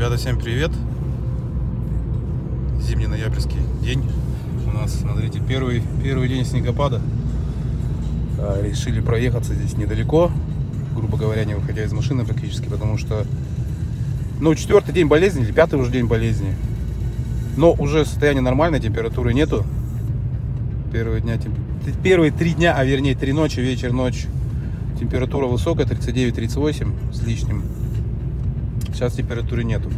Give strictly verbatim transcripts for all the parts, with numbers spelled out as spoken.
Ребята, всем привет! Зимний ноябрьский день. У нас, смотрите, первый, первый день снегопада. а, Решили проехаться здесь недалеко, грубо говоря, не выходя из машины практически, потому что, ну, четвертый день болезни или пятый уже день болезни. Но уже состояние нормальное, температуры нету. Первые, дня, первые три дня, а вернее три ночи, вечер, ночь. Температура высокая, тридцать девять — тридцать восемь с лишним. Сейчас температуры нету.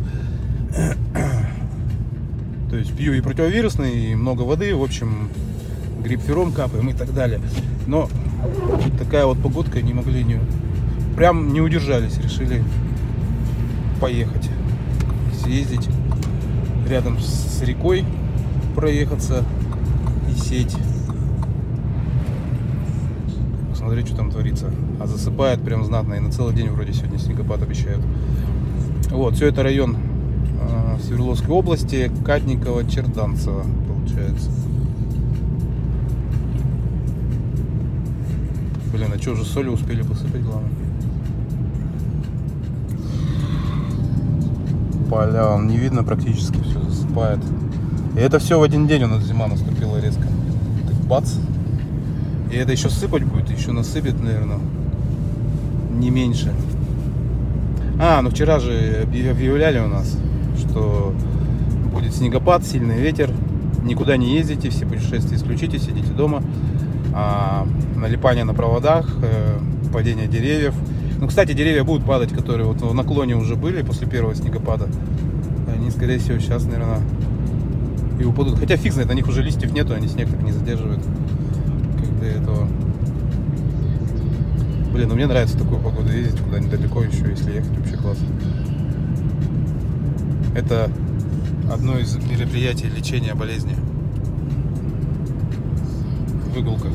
То есть пью и противовирусный, и много воды, в общем, грипфером капаем и так далее. Но такая вот погодка, не могли, не, прям не удержались, решили поехать, съездить рядом с рекой, проехаться и сеть. Смотри, что там творится. А засыпает прям знатно, и на целый день вроде сегодня снегопад обещают. Вот, все это район э, Свердловской области, Кадниково, Черданцево, получается. Блин, а что же соли успели посыпать, главное? Поля, он не видно практически, все засыпает. И это все в один день у нас зима наступила резко. Так бац. И это еще сыпать будет, еще насыпет, наверное, не меньше. А, ну вчера же объявляли у нас, что будет снегопад, сильный ветер, никуда не ездите, все путешествия исключите, сидите дома. А, налипание на проводах, э, падение деревьев. Ну, кстати, деревья будут падать, которые вот в наклоне уже были после первого снегопада. Они, скорее всего, сейчас, наверное, и упадут. Хотя фиг знает, на них уже листьев нету, они снег так не задерживают, как до этого. Блин, ну мне нравится в такую погоду ездить куда-нибудь далеко еще, если ехать, вообще классно. Это одно из мероприятий лечения болезни. Выгулка.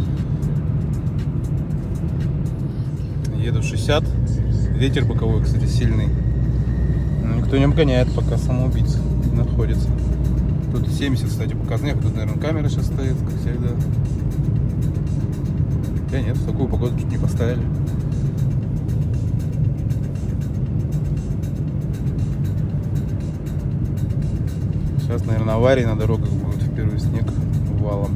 Еду шестьдесят. Ветер боковой, кстати, сильный. Но никто не обгоняет, пока самоубийца находится. Тут семьдесят, кстати, показник. Тут, наверное, камера сейчас стоит, как всегда. Да нет, в такую погоду чуть не поставили. Сейчас, наверное, аварии на дорогах будут в первый снег валом.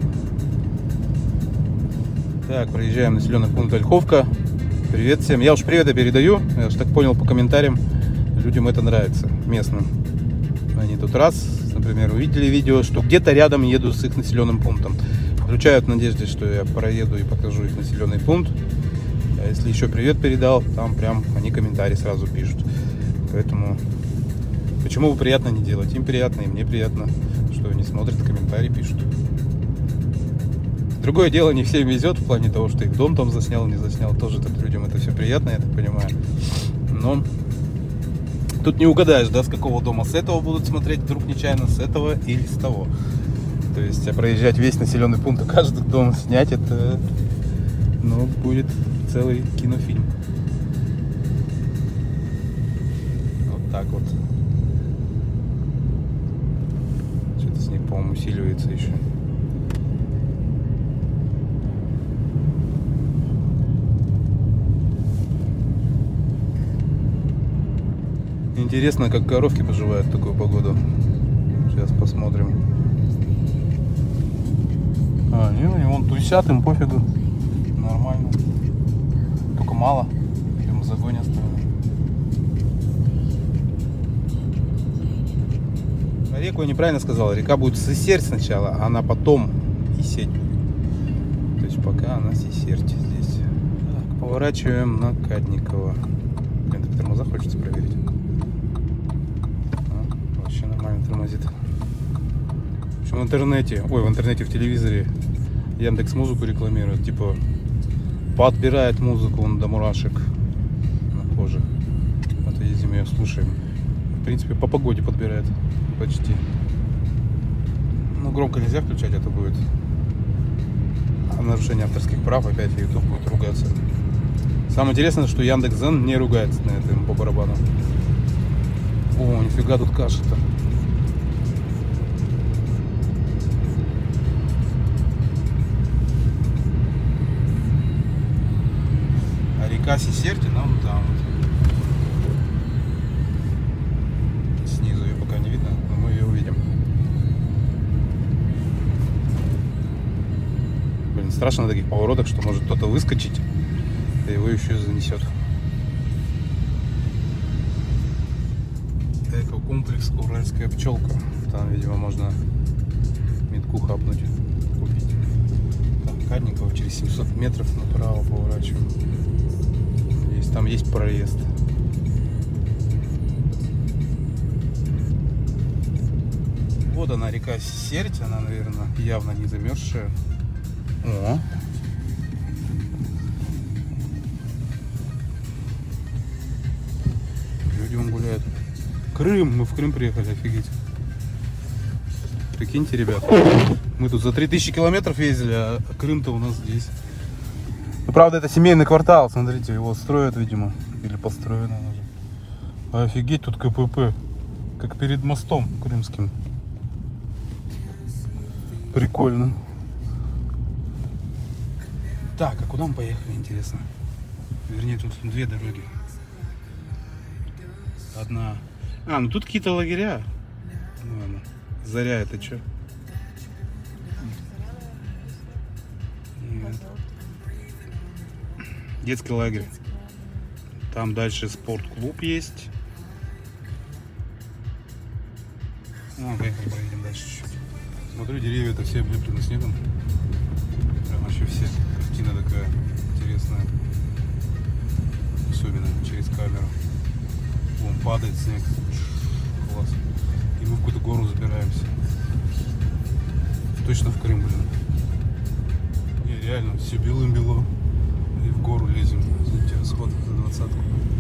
Так, проезжаем населенный пункт Ольховка. Привет всем. Я уж привет передаю. Я уж так понял по комментариям. Людям это нравится, местным. Они тут раз, например, увидели видео, что где-то рядом еду с их населенным пунктом. Включают в надежде, что я проеду и покажу их населенный пункт. А если еще привет передал, там прям они комментарии сразу пишут. Поэтому почему бы приятно не делать? Им приятно, и мне приятно, что они смотрят, комментарии пишут. Другое дело, не всем везет в плане того, что их дом там заснял, не заснял. Тоже так людям это все приятно, я так понимаю. Но тут не угадаешь, да, с какого дома. С этого будут смотреть вдруг нечаянно, с этого или с того. То есть, а проезжать весь населенный пункт и каждый дом снять, это, ну, будет целый кинофильм. Вот так вот. Что-то снег, по-моему, усиливается еще. Интересно, как коровки поживают в такую погоду. Сейчас посмотрим. А, не, они вон тусят, им пофигу. Нормально. Только мало. Видимо, в загоне оставили. Про реку я неправильно сказал. Река будет Сысерть сначала, а она потом и сеть будет. То есть пока она Сысерть здесь. Так, поворачиваем на Кадниково. Блин, так тормоза хочется проверить. А, вообще нормально тормозит. В интернете, ой, в интернете, в телевизоре Яндекс.Музыку рекламирует, типа подбирает музыку он до мурашек на коже. Вот ездим ее слушаем. В принципе, по погоде подбирает почти. Ну, громко нельзя включать, это будет нарушение авторских прав, опять YouTube будет ругаться. Самое интересное, что Яндекс.Зен не ругается на этом по барабану. О, нифига тут каша-то. Река Сысерть, ну там вот. страшно на таких поворотах, что может кто-то выскочить, и его еще занесет. Эко-комплекс Уральская пчелка. Там, видимо, можно метку хапнуть, купить. Там Кадникова через семьсот метров направо поворачиваем. Здесь, там есть проезд. Вот она, река Серть, она, наверное, явно не замерзшая. О! Люди вон гуляют. Крым, мы в Крым приехали, офигеть. Прикиньте, ребят, мы тут за три тысячи километров ездили, а Крым-то у нас здесь. Ну, правда, это семейный квартал, смотрите, его строят, видимо, или построено уже. Офигеть, тут КПП, как перед мостом крымским. Прикольно. Так, а куда мы поехали, интересно? Вернее, тут две дороги. Одна... А, ну тут какие-то лагеря. Ну, ладно. Заря это что? Нет. Детский лагерь. Там дальше спортклуб есть. Ну, поехали, поедем дальше чуть-чуть. Смотрю, деревья-то все облеплены снегом. Прям вообще все. Картина такая интересная. Особенно через камеру. Вон падает снег. Класс. И мы в какую-то гору забираемся. Точно в Крым, блин. Не, реально, все белым-бело. И в гору лезем. Извините, расход за двадцатку.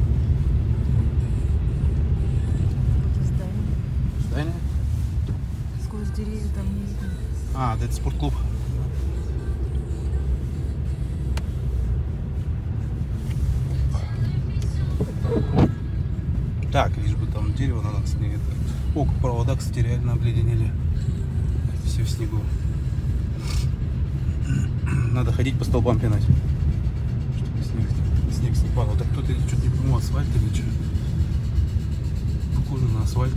Здание. Здание? Сквозь деревья там не видно. А, да это спортклуб. Так, лишь бы там дерево на нас не это. О, провода, кстати, реально обледенели. Все в снегу. Надо ходить по столбам пинать, чтобы снег, снег не падал. Так кто-то что-то не пойму, асфальт или что? Похоже на асфальт.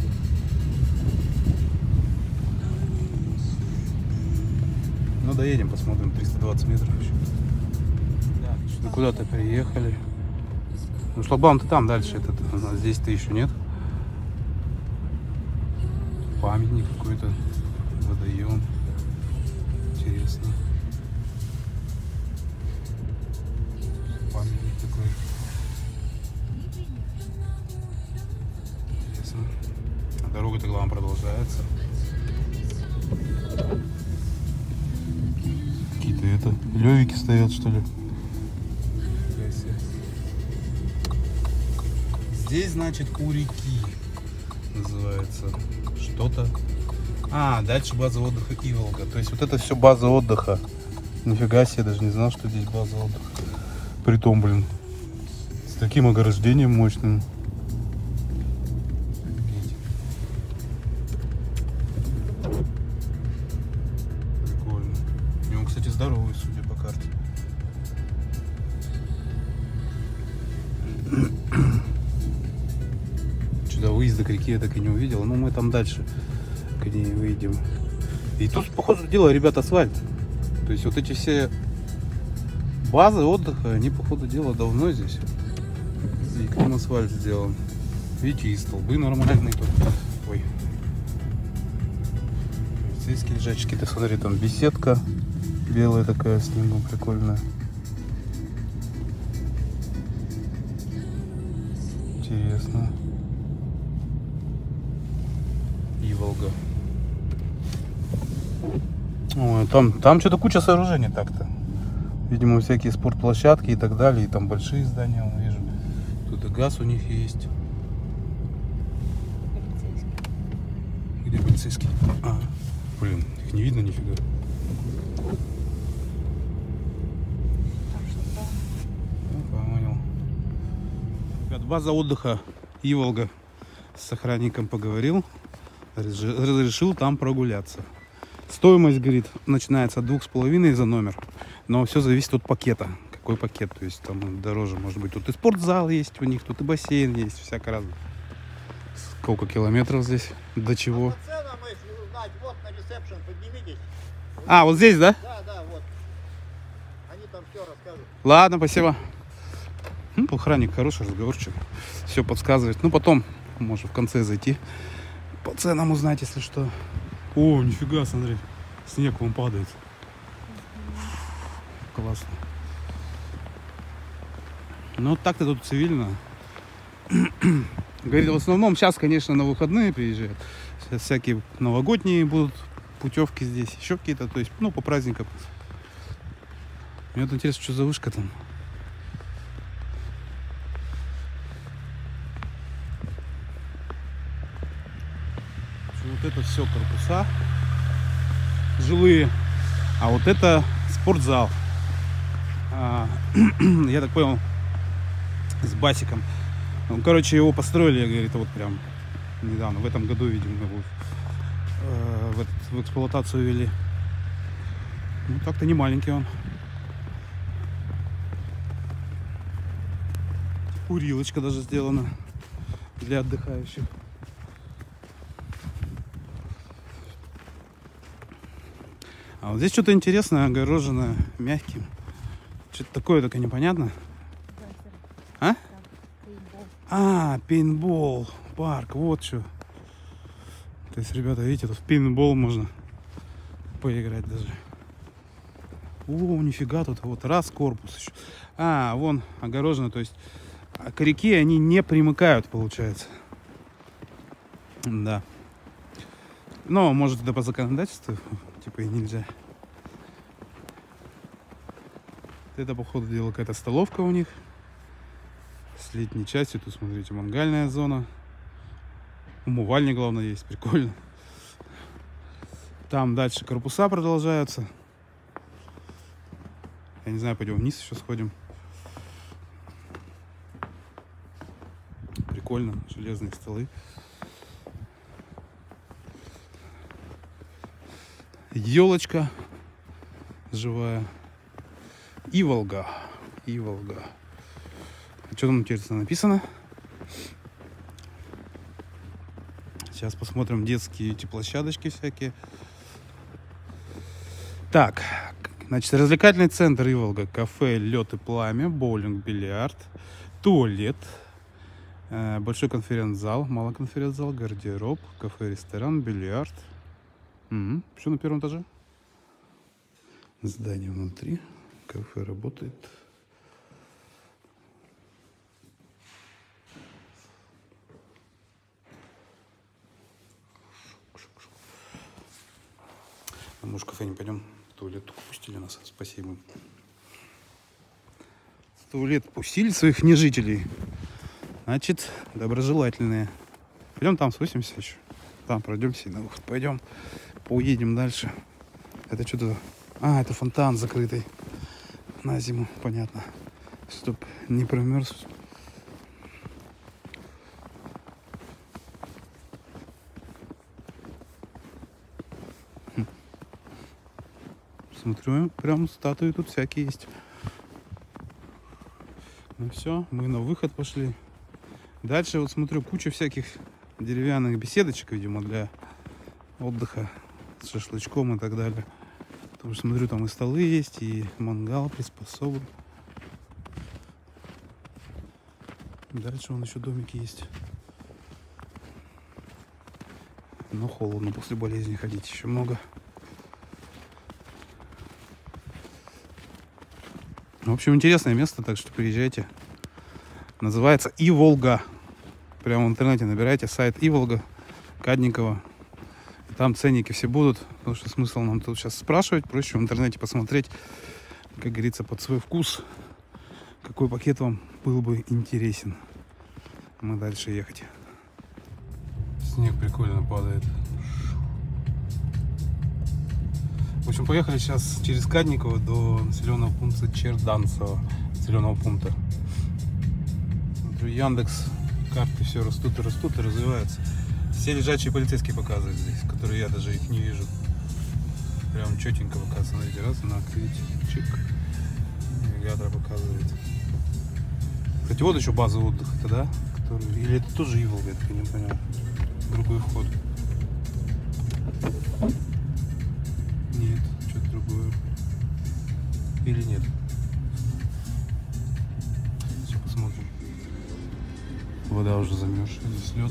Ну доедем, посмотрим, триста двадцать метров еще. Да, куда-то приехали. Ну шлагбаум-то там дальше, этот, а здесь-то еще нет. Памятник какой-то, водоем. Интересно. Памятник такой. Интересно. А дорога-то, главное, продолжается. Какие-то это, левики стоят, что ли? Здесь, значит, Курики называется. Что-то. А, дальше база отдыха Иволга. То есть вот это все база отдыха. Нифига себе, даже не знал, что здесь база отдыха. Притом, блин, с таким ограждением мощным. Прикольно. И он, кстати, здоровый, судя по карте. До выезда к реке я так и не увидел, но мы там дальше к ней выйдем. И тут, похоже, дело, ребят, асфальт. То есть вот эти все базы отдыха, они, по ходу дела, давно здесь. И к ним асфальт сделан. Видите, и столбы нормальные тут. Ой. Полицейские лежачки, ты смотри, там беседка белая такая, снегом прикольная. Интересно. Иволга. Ой, там, там что-то куча сооружений так-то. Видимо, всякие спортплощадки и так далее. И там большие здания, я вижу. Тут и газ у них есть. Полицейский. Где полицейский? А, блин, их не видно нифига. Ну, понял. Ребят, база отдыха Иволга. С охранником поговорил. Разрешил там прогуляться. Стоимость, говорит, начинается от двух с половиной за номер. Но все зависит от пакета. Какой пакет? То есть там дороже может быть. Тут и спортзал есть у них, тут и бассейн есть, всяко разное. Сколько километров здесь? До чего? Цену мы узнать. Вот на ресепшн, поднимитесь. А, вот здесь, да? Да, да, вот. там все расскажут. Ладно, спасибо. Ну, охранник хороший, разговорчивый. Все подсказывает. Ну, потом, может, в конце зайти. По ценам узнать, если что. О, нифига, смотри. Снег вон падает. Классно. Ну, так-то тут цивильно. Говорит, в основном сейчас, конечно, на выходные приезжают. Сейчас всякие новогодние будут путевки здесь. Еще какие-то, то есть, ну, по праздникам. Мне вот интересно, что за вышка там. Вот это все корпуса жилые, а вот это спортзал. А, я так понял, с басиком. Ну, короче, его построили, говорит, вот прям недавно, в этом году, видимо, его э, в, этот, в эксплуатацию ввели. Ну, так-то не маленький он. Курилочка даже сделана для отдыхающих. А вот здесь что-то интересное, огороженное мягким. Что-то такое только непонятно. А? А, пейнтбол парк, вот что. То есть, ребята, видите, тут в пейнтбол можно поиграть даже. О, нифига, тут вот раз корпус еще. А, вон огорожено, то есть к реке они не примыкают, получается. Да. Но, может, это по законодательству, типа, и нельзя. Это, походу, дела какая-то столовка у них. С летней частью. Тут, смотрите, мангальная зона. Умывальник, главное, есть. Прикольно. Там дальше корпуса продолжаются. Я не знаю, пойдем вниз еще сходим. Прикольно. Железные столы. Елочка живая. И Волга. И Волга. А что там интересно написано? Сейчас посмотрим детские эти площадочки всякие. Так, значит, развлекательный центр Иволга. Кафе «Лед и пламя», боулинг, бильярд, туалет, э, большой конференц-зал, малый конференц-зал, гардероб, кафе, ресторан, бильярд. Угу. Все на первом этаже. Здание внутри. Кафе работает. А может, в кафе не пойдем? В туалет пустили нас. Спасибо. В туалет пустили своих нежителей. Значит, доброжелательные. Пойдем там спустимся еще. Там пройдемся и на выход пойдем. Поедем дальше. Это что-то... А, это фонтан закрытый. На зиму, понятно. Чтоб не промерз. Хм. Смотрю, прям статуи тут всякие есть. Ну все, мы на выход пошли. Дальше вот смотрю, куча всяких деревянных беседочек, видимо, для отдыха с шашлычком и так далее. Потому что смотрю, там и столы есть, и мангал, приспособы. Дальше вон еще домики есть. Но холодно после болезни ходить еще много. В общем, интересное место, так что приезжайте. Называется Иволга. Прямо в интернете набирайте сайт Иволга, Кадникова. Там ценники все будут, потому что смысл нам тут сейчас спрашивать. Проще в интернете посмотреть, как говорится, под свой вкус, какой пакет вам был бы интересен. Мы дальше ехать. Снег прикольно падает. В общем, поехали сейчас через Кадниково до населенного пункта Черданцево. Населенного пункта. Смотрю, Яндекс, карты все растут и растут и развиваются. Все лежачие полицейские показывают здесь, которые я даже их не вижу. Прям четенько показывает. Смотрите, раз, на видите, чик. Навигатор показывает. Кстати, вот еще база отдыха-то, да? Который... Или это тоже Иволга, я так и не понял. Другой вход. Нет, что-то другое. Или нет? вода уже замерзшая, здесь лед.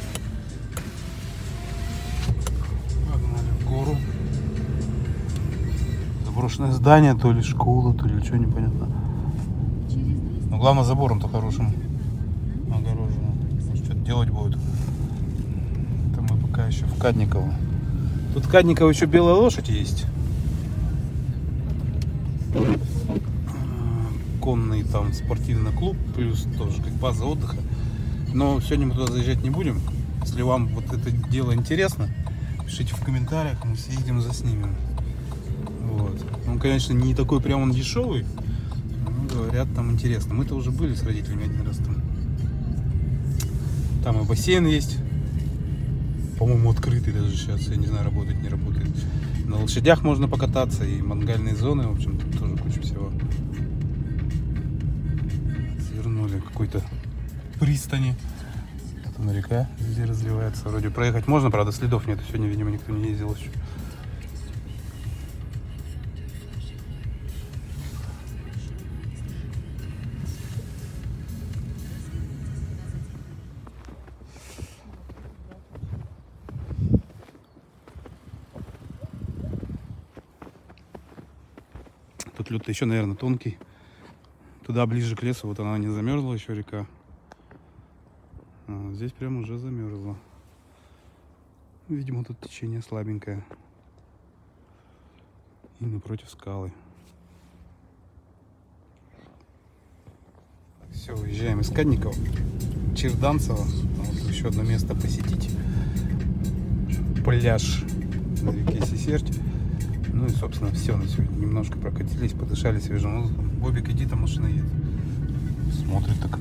Погнали в гору. Заброшенное здание, то ли школа, то ли что, непонятно. Но главное, забором-то хорошим огорожено. Может, что-то делать будет. Это мы пока еще в Кадниково. Тут в Кадниково еще белая лошадь есть. Конный там спортивный клуб, плюс тоже как база отдыха. Но сегодня мы туда заезжать не будем. Если вам вот это дело интересно, пишите в комментариях, мы съездим, заснимем. Вот. Он, конечно, не такой прям он дешевый, но говорят, там интересно. Мы-то уже были с родителями один раз там. Там и бассейн есть. По-моему, открытый даже сейчас. Я не знаю, работает, не работает. На лошадях можно покататься, и мангальные зоны, в общем, тут тоже куча всего. Свернули какой-то пристани. Там река везде разливается. Вроде проехать можно, правда, следов нет. Сегодня, видимо, никто не ездил еще. Тут лед еще, наверное, тонкий. Туда ближе к лесу, вот она не замерзла еще река. А вот здесь прям уже замерзла. Видимо, тут течение слабенькое. И напротив скалы. Все, уезжаем из Кадникова, Черданцево. Вот еще одно место посетить. Пляж на реке Сесерть. Ну и, собственно, все на сегодня. Немножко прокатились, подышали свежим воздухом. Бобик, иди, там машина едет. Смотрит так.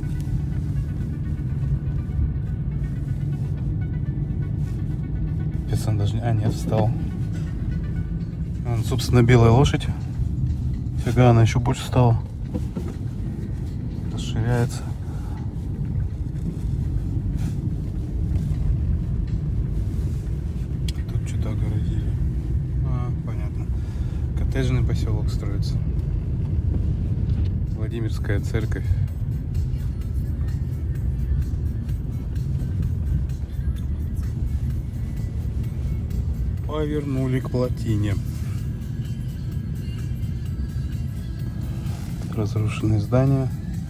Пец, он даже... А, нет, встал. Вон, собственно, белая лошадь. Фига, она еще больше стала. Расширяется. Тут что-то огородили. А, понятно. Коттеджный поселок строится. Владимирская церковь. Повернули к плотине. Разрушенные здания.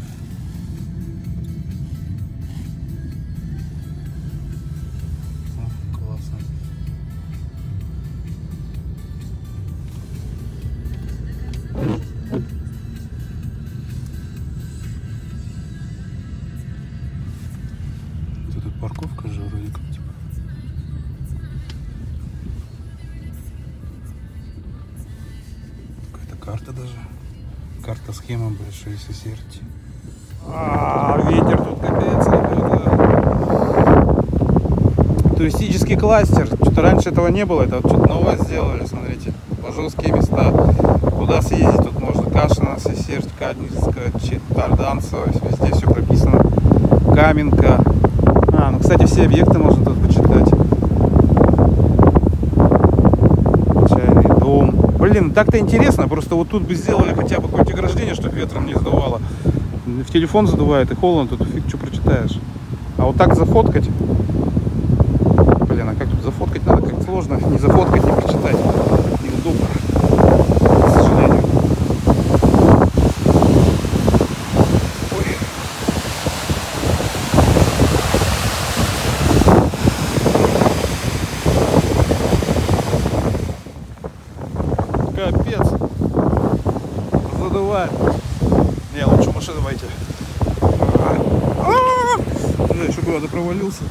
О, классно. Тут парковка же вроде как типа. Карта даже. Карта схема большой Сесерти. А, ветер тут капец, ребята. Туристический кластер. Что-то раньше этого не было. Это вот что-то новое сделали. Смотрите. Божовские места. Куда съездить? Тут можно Кашина, Сесерть, Кадниковская, Черданцево. Везде все прописано. Каменка. А, ну, кстати, все объекты можно тут почитать. Чайный дом. Блин, так-то интересно, просто вот тут бы сделали хотя бы какое-то ограждение, чтобы ветром не сдувало. В телефон задувает и холодно, тут фиг что прочитаешь. А вот так зафоткать. Блин, а как тут зафоткать надо? Как сложно не зафоткать, не прочитать. Неудобно, к сожалению. Ой. Капец. Задувает. Не, лучше машину давайте. Да, еще куда-то провалился.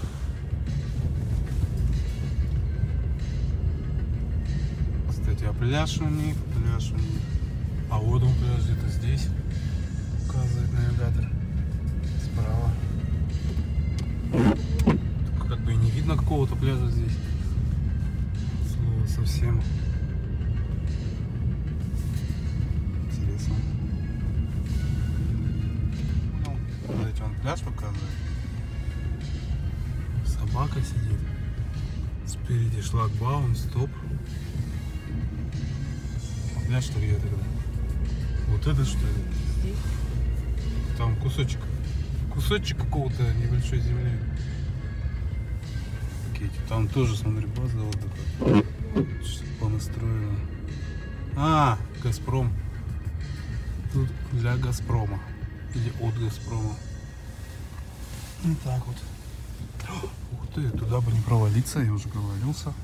Кстати, а пляж у них, пляж у них. А вот он пляж где-то здесь. Указывает навигатор. Справа. Как бы и не видно какого-то пляжа здесь. Слово совсем. Интересно. Ну, смотрите, он пляж показывает. Собака сидит. Спереди шлагбаум, стоп. А пляж что где тогда? Вот это что ли? Там кусочек кусочек какого-то небольшой земли. Окей, там тоже, смотри, база отдыха. Что понастроено. А, Газпром. Тут для Газпрома. Или от Газпрома. Вот так вот. Ух ты, туда бы не провалиться, я уже провалился.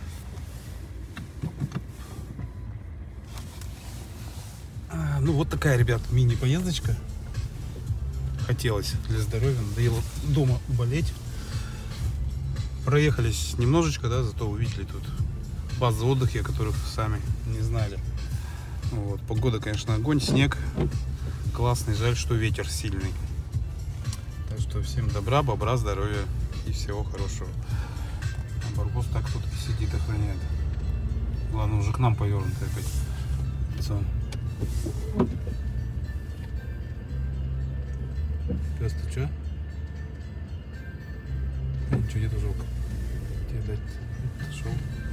А, ну вот такая, ребят, мини-поездочка. Хотелось для здоровья, надоело дома болеть. Проехались немножечко, да, зато увидели тут базы отдыха, о которых сами не знали. Вот, погода, конечно, огонь, снег классный, жаль, что ветер сильный. Так что всем добра, бобра, здоровья и всего хорошего. А Барбос так тут сидит, охраняет. Главное, уже к нам повернутый опять. Лицом. Пес, ты чё? Ничего, нету жалко. Тебе дать. Шел.